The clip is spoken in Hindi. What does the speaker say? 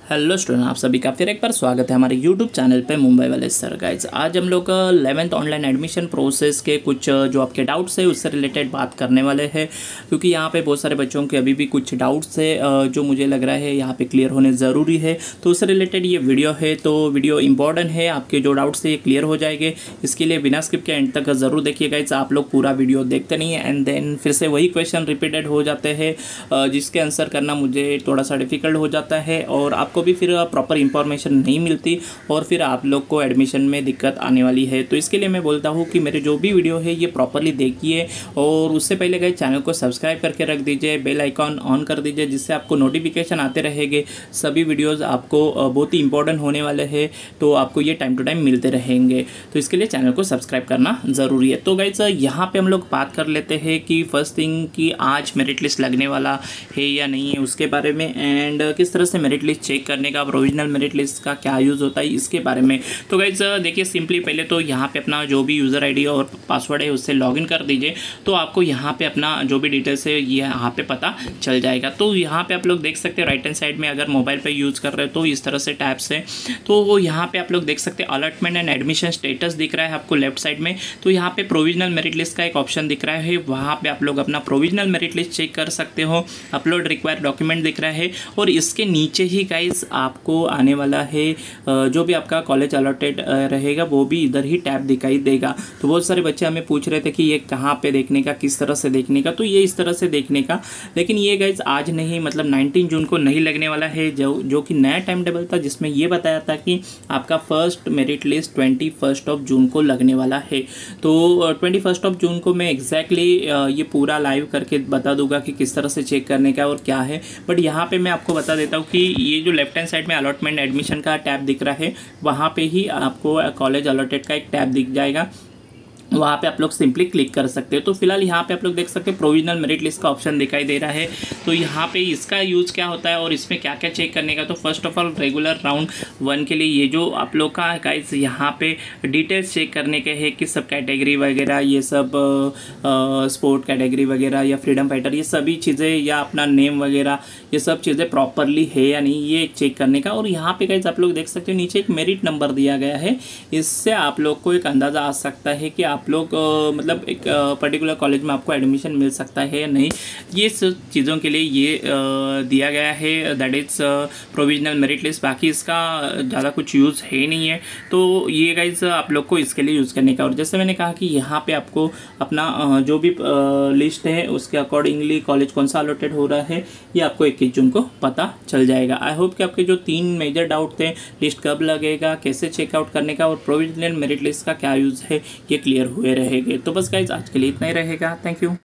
हेलो स्टूडेंट, आप सभी का फिर एक बार स्वागत है हमारे यूट्यूब चैनल पे मुंबई वाले सर गाइज। आज हम लोग 11th ऑनलाइन एडमिशन प्रोसेस के कुछ जो आपके डाउट्स है उससे रिलेटेड बात करने वाले हैं, क्योंकि यहाँ पे बहुत सारे बच्चों के अभी भी कुछ डाउट्स है जो मुझे लग रहा है यहाँ पे क्लियर होने ज़रूरी है। तो उससे रिलेटेड ये वीडियो है, तो वीडियो इंपॉर्टेंट है, आपके जो डाउट्स है ये क्लियर हो जाएंगे। इसके लिए बिना स्किप के एंड तक ज़रूर देखिए गाइज। आप लोग पूरा वीडियो देखते नहीं है एंड देन फिर से वही क्वेश्चन रिपीटेड हो जाते हैं जिसके आंसर करना मुझे थोड़ा सा डिफिकल्ट हो जाता है और आपको भी फिर प्रॉपर इंफॉर्मेशन नहीं मिलती और फिर आप लोग को एडमिशन में दिक्कत आने वाली है। तो इसके लिए मैं बोलता हूँ कि मेरे जो भी वीडियो है ये प्रॉपरली देखिए और उससे पहले गए चैनल को सब्सक्राइब करके रख दीजिए, बेल आइकॉन ऑन कर दीजिए, जिससे आपको नोटिफिकेशन आते रहेंगे। सभी वीडियोज़ आपको बहुत ही इंपॉर्टेंट होने वाले हैं, तो आपको ये टाइम टू टाइम मिलते रहेंगे। तो इसके लिए चैनल को सब्सक्राइब करना ज़रूरी है। तो गाइस यहाँ पे हम लोग बात कर लेते हैं कि फर्स्ट थिंग कि आज मेरिट लिस्ट लगने वाला है या नहीं है उसके बारे में, एंड किस तरह से मेरिट लिस्ट चेक करने का, प्रोविजनल मेरिट लिस्ट का क्या यूज़ होता है इसके बारे में। तो गाइज देखिए, सिंपली पहले तो यहाँ पे अपना जो भी यूज़र आईडी और पासवर्ड है उससे लॉगिन कर दीजिए, तो आपको यहाँ पे अपना जो भी डिटेल्स है ये यहाँ पे पता चल जाएगा। तो यहाँ पे आप लोग देख सकते हैं राइट हैंड साइड में, अगर मोबाइल पे यूज़ कर रहे हो तो इस तरह से टैब्स है। तो वो यहाँ पे आप लोग देख सकते हैं अलॉटमेंट एंड एडमिशन स्टेटस दिख रहा है आपको लेफ्ट साइड में। तो यहाँ पे प्रोविजनल मेरिट लिस्ट का एक ऑप्शन दिख रहा है, वहाँ पे आप लोग अपना प्रोविजनल मेरिट लिस्ट चेक कर सकते हो। अपलोड रिक्वायर्ड डॉक्यूमेंट दिख रहा है और इसके नीचे ही गाइज आपको आने वाला है जो भी आपका कॉलेज अलॉटेड रहेगा वो भी इधर ही टैब दिखाई देगा। तो बहुत सारे बच्चे हमें पूछ रहे थे कि ये कहाँ पे देखने का, किस तरह से देखने का। तो ये इस तरह से देखने का, लेकिन ये गाइज आज नहीं, मतलब 19 जून को नहीं लगने वाला है, जो कि नया टाइम टेबल था जिसमें ये बताया था कि आपका फर्स्ट मेरिट लिस्ट 21 जून को लगने वाला है। तो 21 जून को मैं एग्जैक्टली ये पूरा लाइव करके बता दूंगा कि किस तरह से चेक करने का और क्या है। बट यहाँ पे मैं आपको बता देता हूँ कि ये जो लेफ्ट हैंड साइड में अलॉटमेंट एडमिशन का टैब दिख रहा है, वहाँ पे ही आपको कॉलेज अलॉटेड का एक टैब दिख जाएगा, वहाँ पे आप लोग सिंपली क्लिक कर सकते हो। तो फिलहाल यहाँ पे आप लोग देख सकते हैं प्रोविजनल मेरिट लिस्ट का ऑप्शन दिखाई दे रहा है। तो यहाँ पे इसका यूज़ क्या होता है और इसमें क्या क्या चेक करने का। तो first of all regular round 1 के लिए ये जो आप लोग का गाइस यहाँ पे डिटेल्स चेक करने के हैं कि सब कैटेगरी वगैरह, ये सब स्पोर्ट कैटेगरी वगैरह या फ्रीडम फाइटर, ये सभी चीज़ें या अपना नेम वगैरह, ये सब चीज़ें प्रॉपरली है या नहीं, ये चेक करने का। और यहाँ पे गाइस आप लोग देख सकते हो नीचे एक मेरिट नंबर दिया गया है, इससे आप लोग को एक अंदाज़ा आ सकता है कि आप लोग मतलब एक पर्टिकुलर कॉलेज में आपको एडमिशन मिल सकता है या नहीं। ये सब चीज़ों के लिए ये दिया गया है, that is provisional merit list. बाकी इसका ज़्यादा कुछ यूज़ है नहीं है। तो ये गाइज आप लोग को इसके लिए यूज़ करने का। और जैसे मैंने कहा कि यहाँ पे आपको अपना जो भी लिस्ट है उसके अकॉर्डिंगली कॉलेज कौन सा अलॉटेड हो रहा है ये आपको 21 जून को पता चल जाएगा। आई होप कि आपके जो 3 मेजर डाउट थे, लिस्ट कब लगेगा, कैसे चेकआउट करने का और प्रोविजनल मेरिट लिस्ट का क्या यूज़ है, ये क्लियर हुए रहेंगे। तो बस गाइज आज के लिए इतना ही रहेगा। Thank you.